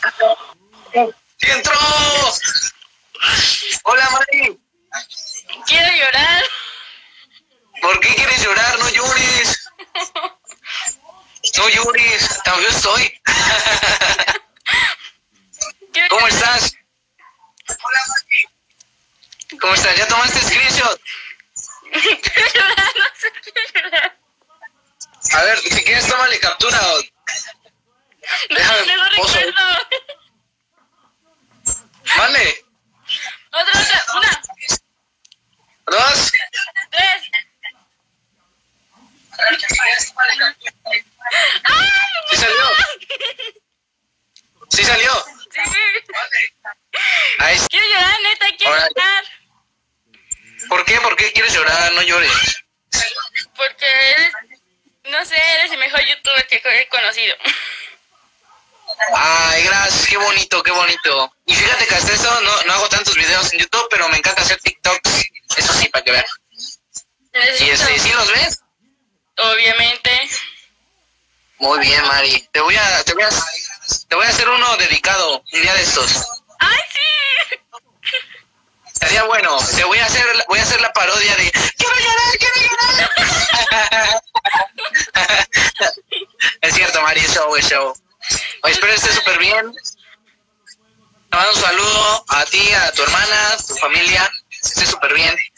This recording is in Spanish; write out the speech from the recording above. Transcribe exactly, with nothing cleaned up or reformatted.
¡Sí entró! Hola, Mari. Quiero llorar. ¿Por qué quieres llorar? No llores. No llores. También estoy. ¿Cómo estás? Hola, Mari. ¿Cómo estás? ¿Ya tomaste screenshot? Quiero llorar, no sé qué llorar. A ver, si quieres, tómale captura. O... Déjame, no recuerdo. Vale. Otra, otra, una. Dos. Tres. ¡Ay! ¿Sí salió? ¿Sí salió? Sí. Ahí. Quiero llorar, neta, quiero Ahora. llorar. ¿Por qué? ¿Por qué quieres llorar? No llores. Porque eres, no sé, eres el mejor youtuber que he conocido. Ay, gracias, qué bonito, qué bonito. Y fíjate que hasta eso no, no hago tantos videos en YouTube, pero me encanta hacer TikToks. Eso sí, para que vean. ¿Y este, sí los ves? Obviamente. Muy bien, Mari. Te voy a, te voy a, te voy a hacer uno dedicado un día de estos. ¡Ay, sí! Estaría bueno. Te voy a hacer, voy a hacer la parodia de quiero llorar, quiero llorar. Es cierto, Mari, es show, es show. Oye, espero que estés súper bien. Te mando un saludo a ti, a tu hermana, a tu familia. Que estés súper bien.